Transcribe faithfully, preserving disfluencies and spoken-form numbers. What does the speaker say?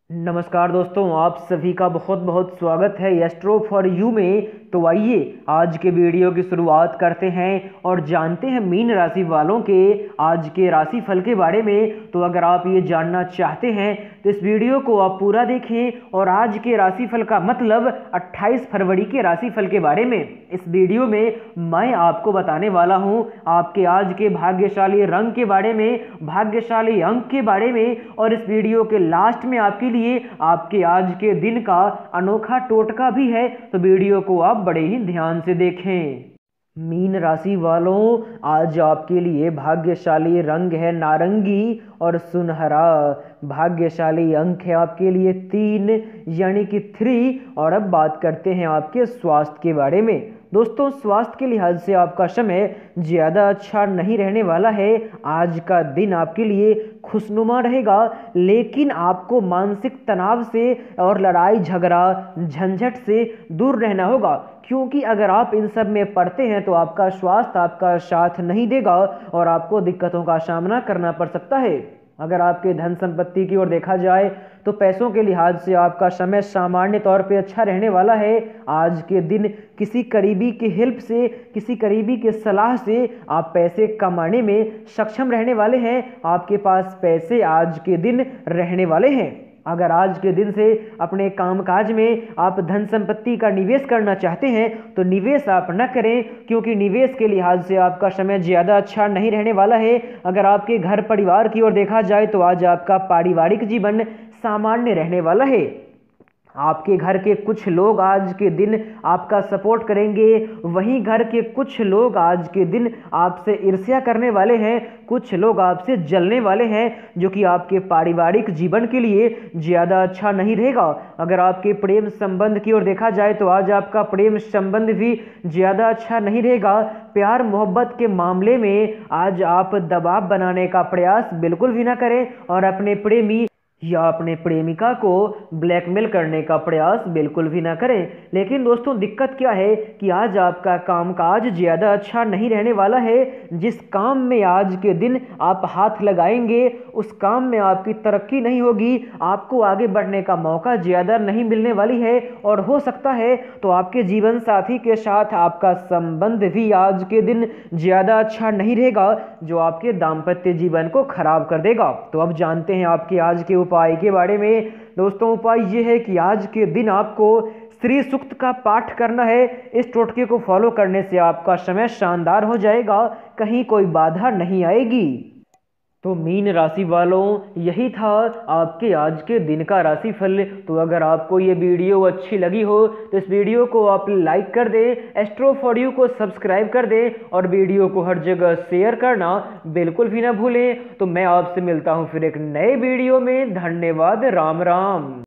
नमस्कार दोस्तों, आप सभी का बहुत बहुत स्वागत है एस्ट्रो फॉर यू में। तो आइए आज के वीडियो की शुरुआत करते हैं और जानते हैं मीन राशि वालों के आज के राशि फल के बारे में। तो अगर आप ये जानना चाहते हैं तो इस वीडियो को आप पूरा देखें और आज के राशि फल का मतलब अट्ठाईस फरवरी के राशि फल के बारे में इस वीडियो में मैं आपको बताने वाला हूं। आपके आज के भाग्यशाली रंग के बारे में, भाग्यशाली अंक के बारे में, और इस वीडियो के लास्ट में आपके लिए आपके आज के दिन का अनोखा टोटका भी है। तो वीडियो को आप बड़े ही ध्यान से देखें। मीन राशि वालों, आज आपके लिए भाग्यशाली रंग है नारंगी और सुनहरा। भाग्यशाली अंक है आपके लिए तीन यानी कि थ्री। और अब बात करते हैं आपके स्वास्थ्य के बारे में। दोस्तों, स्वास्थ्य के लिहाज से आपका समय ज़्यादा अच्छा नहीं रहने वाला है। आज का दिन आपके लिए खुशनुमा रहेगा, लेकिन आपको मानसिक तनाव से और लड़ाई झगड़ा झंझट से दूर रहना होगा, क्योंकि अगर आप इन सब में पड़ते हैं तो आपका स्वास्थ्य आपका साथ नहीं देगा और आपको दिक्कतों का सामना करना पड़ सकता है। अगर आपके धन संपत्ति की ओर देखा जाए तो पैसों के लिहाज से आपका समय सामान्य तौर पे अच्छा रहने वाला है। आज के दिन किसी करीबी की हेल्प से, किसी करीबी के सलाह से आप पैसे कमाने में सक्षम रहने वाले हैं। आपके पास पैसे आज के दिन रहने वाले हैं। अगर आज के दिन से अपने कामकाज में आप धन संपत्ति का निवेश करना चाहते हैं तो निवेश आप न करें, क्योंकि निवेश के लिहाज से आपका समय ज़्यादा अच्छा नहीं रहने वाला है। अगर आपके घर परिवार की ओर देखा जाए तो आज आपका पारिवारिक जीवन सामान्य रहने वाला है। आपके घर के कुछ लोग आज के दिन आपका सपोर्ट करेंगे, वहीं घर के कुछ लोग आज के दिन आपसे ईर्ष्या करने वाले हैं। कुछ लोग आपसे जलने वाले हैं, जो कि आपके पारिवारिक जीवन के लिए ज़्यादा अच्छा नहीं रहेगा। अगर आपके प्रेम संबंध की ओर देखा जाए तो आज आपका प्रेम संबंध भी ज़्यादा अच्छा नहीं रहेगा। प्यार मोहब्बत के मामले में आज आप दबाव बनाने का प्रयास बिल्कुल भी ना करें और अपने प्रेमी या अपने प्रेमिका को ब्लैकमेल करने का प्रयास बिल्कुल भी ना करें। लेकिन दोस्तों, दिक्कत क्या है कि आज आपका कामकाज ज़्यादा अच्छा नहीं रहने वाला है। जिस काम में आज के दिन आप हाथ लगाएंगे उस काम में आपकी तरक्की नहीं होगी, आपको आगे बढ़ने का मौका ज़्यादा नहीं मिलने वाली है। और हो सकता है तो आपके जीवन साथी के साथ आपका संबंध भी आज के दिन ज़्यादा अच्छा नहीं रहेगा, जो आपके दाम्पत्य जीवन को खराब कर देगा। तो अब जानते हैं आपके आज के उपाय के बारे में। दोस्तों, उपाय ये है कि आज के दिन आपको श्री सूक्त का पाठ करना है। इस टोटके को फॉलो करने से आपका समय शानदार हो जाएगा, कहीं कोई बाधा नहीं आएगी। तो मीन राशि वालों, यही था आपके आज के दिन का राशिफल। तो अगर आपको ये वीडियो अच्छी लगी हो तो इस वीडियो को आप लाइक कर दें, एस्ट्रो फॉर यू को सब्सक्राइब कर दें और वीडियो को हर जगह शेयर करना बिल्कुल भी ना भूलें। तो मैं आपसे मिलता हूँ फिर एक नए वीडियो में। धन्यवाद। राम राम।